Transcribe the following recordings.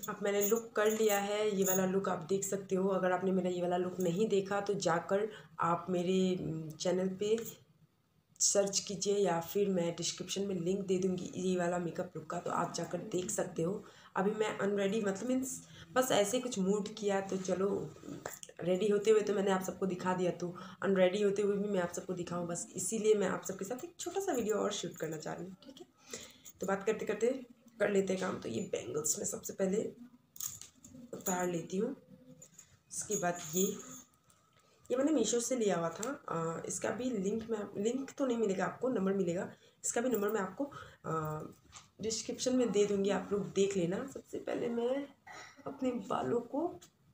अब मैंने लुक कर लिया है, ये वाला लुक आप देख सकते हो। अगर आपने मेरा ये वाला लुक नहीं देखा तो जाकर आप मेरे चैनल पे सर्च कीजिए, या फिर मैं डिस्क्रिप्शन में लिंक दे दूँगी ये वाला मेकअप लुक का, तो आप जाकर देख सकते हो। अभी मैं अनरेडी मतलब मीन्स बस ऐसे कुछ मूड किया तो चलो, रेडी होते हुए तो मैंने आप सबको दिखा दिया, तो अनरेडी होते हुए भी मैं आप सबको दिखाऊं, बस इसीलिए मैं आप सबके साथ एक छोटा सा वीडियो और शूट करना चाह रही हूँ। ठीक है, तो बात करते करते कर लेते हैं काम। तो ये बैंगल्स मैं सबसे पहले उतार लेती हूँ। उसके बाद ये मैंने मीशो से लिया हुआ था। इसका भी लिंक तो नहीं मिलेगा आपको, नंबर मिलेगा। इसका भी नंबर मैं आपको डिस्क्रिप्शन में दे दूँगी, आप लोग देख लेना। सबसे पहले मैं अपने बालों को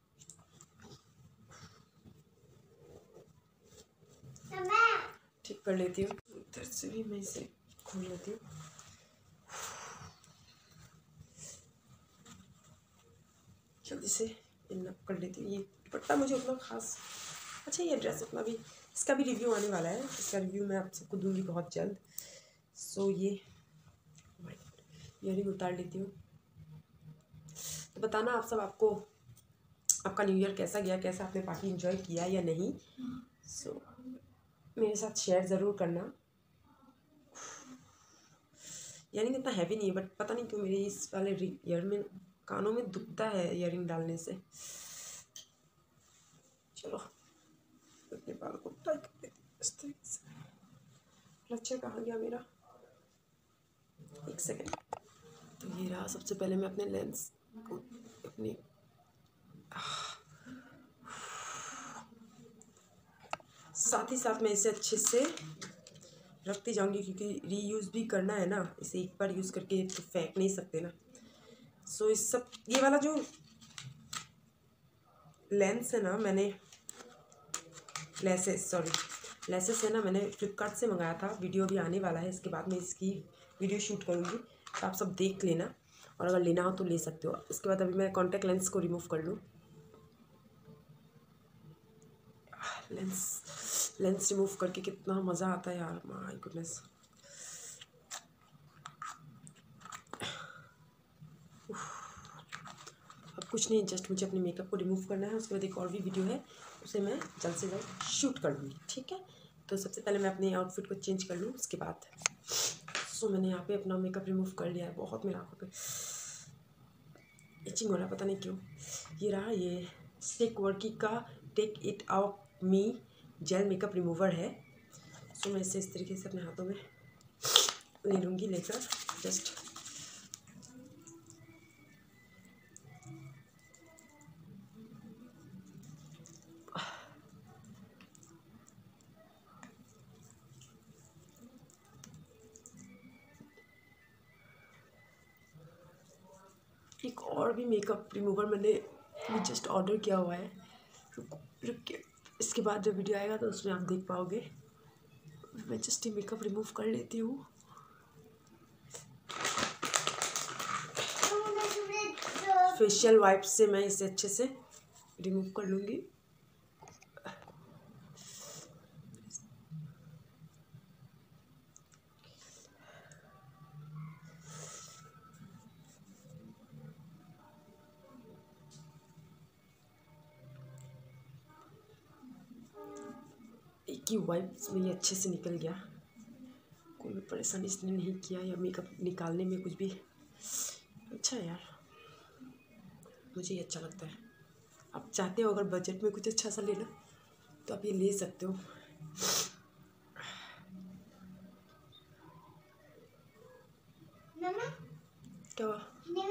ठीक कर लेती हूँ। इधर से भी मैं इसे खोल लेती हूँ। जल्दी से इन कर लेती हूँ। ये दुपट्टा मुझे उतना खास, अच्छा ये ड्रेस उतना भी, इसका भी रिव्यू आने वाला है। इसका रिव्यू मैं आप सबको दूंगी बहुत जल्द। सो ये ईयरिंग उतार लेती हूँ। तो बताना आप सब, आपका न्यू ईयर कैसा गया, कैसा आपने पार्टी एंजॉय किया या नहीं। सो मेरे साथ शेयर ज़रूर करना। ईयरिंग इतना हैवी नहीं है, बट पता नहीं क्यों मेरे इस वाले ईयर में कानों में दुखता है ईयरिंग डालने से। चलो अपने बाल को टाई कर देती हूँ इस तरीके से। क्लचर कहाँ गया मेरा, एक सेकेंड। तो ये रहा। सबसे पहले मैं अपने लेंस को अपने साथ ही साथ मैं इसे अच्छे से रखती जाऊंगी, क्योंकि रीयूज़ भी करना है ना, इसे एक बार यूज़ करके तो फेंक नहीं सकते ना। सो इस सब ये वाला जो लेंस है ना, मैंने लेसेस है ना, मैंने फ्लिपकार्ट से मंगाया था। वीडियो भी आने वाला है, इसके बाद मैं इसकी वीडियो शूट करूँगी, तो आप सब देख लेना, और अगर लेना हो तो ले सकते हो। इसके बाद अभी मैं कॉन्टैक्ट लेंस को रिमूव कर लूँ। लेंस रिमूव करके कितना मज़ा आता है यार, माय गुडनेस। अब कुछ नहीं, जस्ट मुझे अपने मेकअप को रिमूव करना है। उसके बाद एक और भी वीडियो है, उसे मैं जल्द से जल्द शूट कर लूँगी। ठीक है, तो सबसे पहले मैं अपने आउटफिट को चेंज कर लूँ, उसके बाद। सो मैंने यहाँ पे अपना मेकअप रिमूव कर लिया है। बहुत मेरा आँखों पे इचिंग हो रहा है, पता नहीं क्यों। ये रहा, ये स्टिक वर्की का take it out me gel makeup remover है। सो मैं इसे इस तरीके से अपने हाथों में ले लूँगी, लेकर जस्ट एक और भी मेकअप रिमूवर मैंने जस्ट ऑर्डर किया हुआ है। रुक के इसके बाद जब वीडियो आएगा तो उसमें आप देख पाओगे। मैं जस्ट ये मेकअप रिमूव कर लेती हूँ। फेशियल वाइप से मैं इसे अच्छे से रिमूव कर लूँगी। एक ही वाइप में ये अच्छे से निकल गया, कोई भी परेशानी इसने नहीं किया, या मेकअप निकालने में कुछ भी। अच्छा है यार, मुझे ये अच्छा लगता है। आप चाहते हो अगर बजट में कुछ अच्छा सा लेना तो आप ये ले सकते हो। क्या हुआ?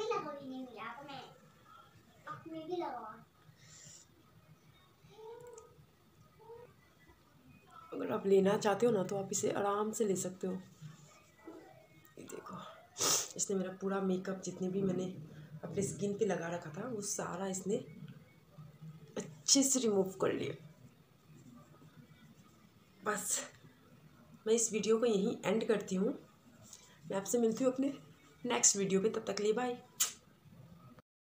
अगर आप लेना चाहते हो ना तो आप इसे आराम से ले सकते हो। ये देखो, इसने मेरा पूरा मेकअप जितने भी मैंने अपने स्किन पे लगा रखा था वो सारा इसने अच्छे से रिमूव कर लिया। बस मैं इस वीडियो को यहीं एंड करती हूँ। मैं आपसे मिलती हूँ अपने नेक्स्ट वीडियो पे, तब तक के लिए बाय।